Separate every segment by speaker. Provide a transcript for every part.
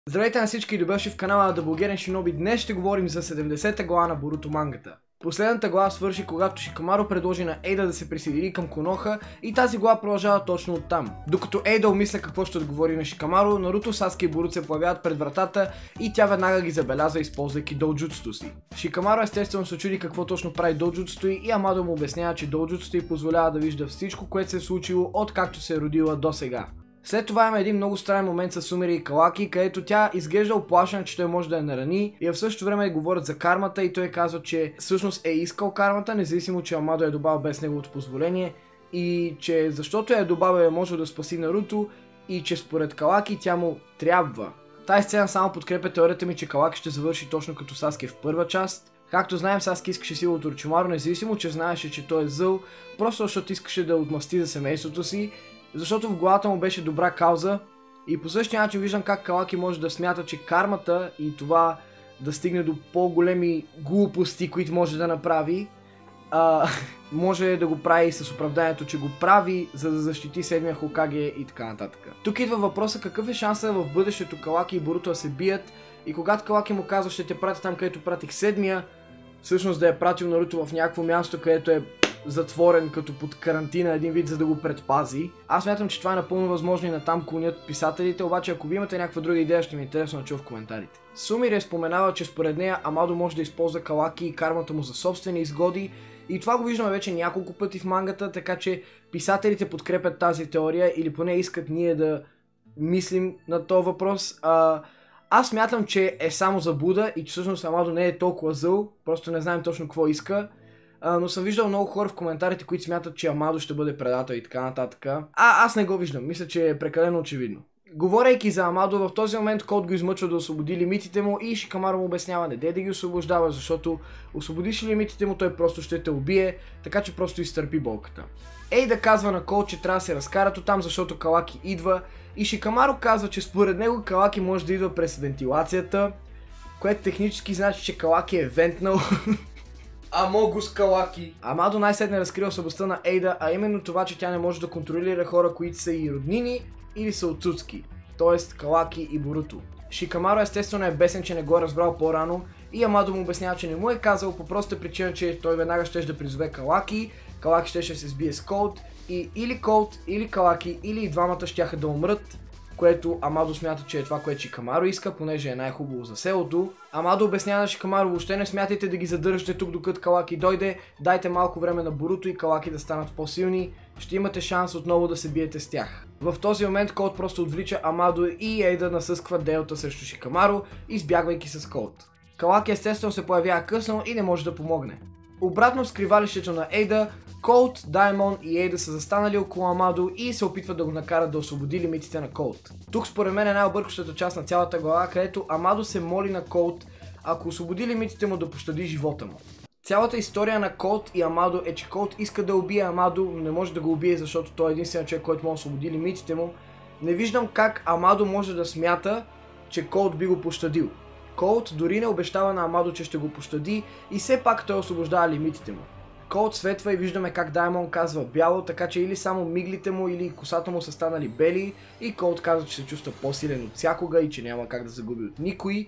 Speaker 1: Здравейте на всички и добре дошли в канала на Даблогерен Шиноби. Днес ще говорим за 70-та глава на Боруто мангата. Последната глава свърши, когато Шикамаро предложи на Ейда да се присъедини към Коноха и тази глава продължава точно оттам. Докато Ейда умисля какво ще отговори на Шикамаро, Наруто, Саске и Боруто се появяват пред вратата и тя веднага ги забелязва, използвайки доуджутството си. Шикамаро естествено се чуди какво точно прави доуджутството и Амадо му обяснява, че доуджутството й позволява да вижда всичко, което се е случило откакто се е родила до сега. След това има един много странен момент с Сумири и Каваки, където тя изглежда оплашена, че той може да я нарани и в същото време говорят за кармата и той казва, че всъщност е искал кармата, независимо че Амадо е добавил без неговото позволение и че защото е добавил е можел да спаси Наруто и че според Каваки тя му трябва. Тази сцена само подкрепя теорията ми, че Каваки ще завърши точно като Саске в първа част. Както знаем, Саске искаше сила от Орочимаро, независимо че знаеше, че той е зъл, просто защото искаше да отмъсти за семейството си. Защото в главата му беше добра кауза и по същия начин виждам как Каваки може да смята, че кармата и това да стигне до по-големи глупости, които може да направи, може да го прави с оправданието, че го прави, за да защити седмия Хокаге и така нататък. Тук идва въпроса какъв е шанса в бъдещето Каваки и Боруто да се бият и когато Каваки му казва, ще те пратя там, където пратих седмия, всъщност да е пратил Наруто в някакво място, където е затворен като под карантина един вид, за да го предпази. Аз смятам, че това е напълно възможно и натам клонят писателите, обаче ако ви имате някаква друга идея, ще ми е интересно да чуя в коментарите. Сумири е споменава, че според нея Амадо може да използва Каваки и кармата му за собствени изгоди и това го виждаме вече няколко пъти в мангата, така че писателите подкрепят тази теория или поне искат ние да мислим на този въпрос. Аз смятам, че е само заблуда и че всъщност Амадо не е толкова зъл, просто не знаем точно какво иска. Но съм виждал много хора в коментарите, които смятат, че Амадо ще бъде предател и така нататък. Аз не го виждам, мисля, че е прекалено очевидно. Говорейки за Амадо, в този момент Код го измъчва да освободи лимитите му и Шикамаро му обяснява не да ги освобождава, защото освободиш лимитите му, той просто ще те убие, така че просто изтърпи болката. Ейда казва на Код, че трябва да се разкарат оттам, защото Каваки идва и Шикамаро казва, че според него Каваки може да идва през вентилацията, което технически значи, че Каваки е вентнал. Амогус Каваки. Амадо най-сетне разкрива слабостта на Ейда, а именно това, че тя не може да контролира хора, които са и роднини или са Оцуцки, т.е. Каваки и Боруто. Шикамаро естествено е бесен, че не го е разбрал по-рано и Амадо му обяснява, че не му е казал по простата причина, че той веднага ще да призове Каваки, Каваки ще се сбие с Колт и или Колт, или Каваки, или и двамата щяха да умрат, което Амадо смята, че е това, което Шикамаро иска, понеже е най-хубаво за селото. Амадо обяснява на Шикамаро, въобще не смятайте да ги задържате тук докато Каваки дойде, дайте малко време на Боруто и Каваки да станат по-силни, ще имате шанс отново да се биете с тях. В този момент Колт просто отвлича Амадо и Ейда насъсква Делта срещу Шикамаро, избягвайки с Колт. Каваки естествено се появява късно и не може да помогне. Обратно в скривалището на Ейда, Колт, Даймон и Ейда са застанали около Амадо и се опитват да го накарат да освободи лимитите на Колт. Тук според мен е най-объркващата част на цялата глава, където Амадо се моли на Колт, ако освободи лимитите му, да пощади живота му. Цялата история на Колт и Амадо е, че Колт иска да убие Амадо, но не може да го убие, защото той е единственият човек, който може да освободи лимитите му. Не виждам как Амадо може да смята, че Колт би го пощадил. Колт дори не обещава на Амадо, че ще го пощади и все пак той освобождава лимитите му. Колт светва и виждаме как Даймон казва бяло, така че или само миглите му или косата му са станали бели и Колт казва, че се чувства по-силен от всякога и че няма как да загуби от никой.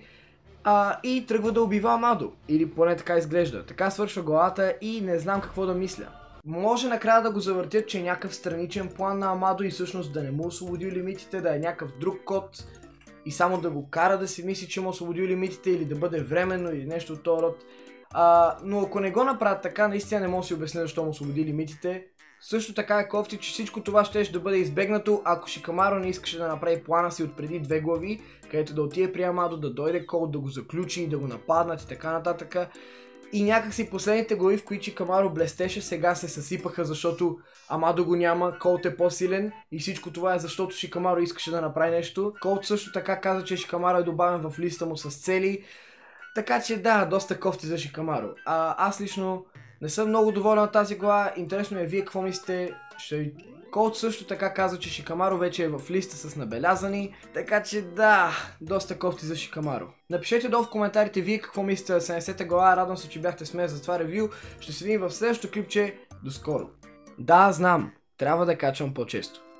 Speaker 1: И тръгва да убива Амадо, или поне така изглежда. Така свършва главата и не знам какво да мисля. Може накрая да го завъртят, че е някакъв страничен план на Амадо и всъщност да не му освободи лимитите, да е някакъв друг код и само да го кара да си мисли, че му освободи лимитите или да бъде временно или нещо от този род. Но ако не го направят така, наистина не мога да си обясня защо му освободи лимитите. Също така е кофти, че всичко това ще да бъде избегнато, ако Шикамаро не искаше да направи плана си от преди 2 глави, където да отиде при Амадо, да дойде Колт, да го заключи, да го нападнат и така нататък. И някакси последните глави, в които Шикамаро блестеше, сега се съсипаха, защото Амадо го няма, Колт е по-силен и всичко това е защото Шикамаро искаше да направи нещо. Колт също така каза, че Шикамаро е добавен в листа му с цели. Така че да, доста кофти за Шикамаро. Аз лично не съм много доволен от тази глава. Интересно е вие какво мислите. Колт също така казва, че Шикамаро вече е в листа с набелязани. Така че да, доста кофти за Шикамаро. Напишете долу в коментарите вие какво мислите за 70-та глава. Радвам се, че бяхте с мен за това ревю. Ще се видим в следващото клипче. До скоро. Да, знам. Трябва да качвам по-често.